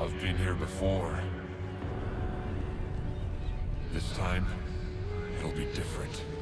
I've been here before. This time, it'll be different.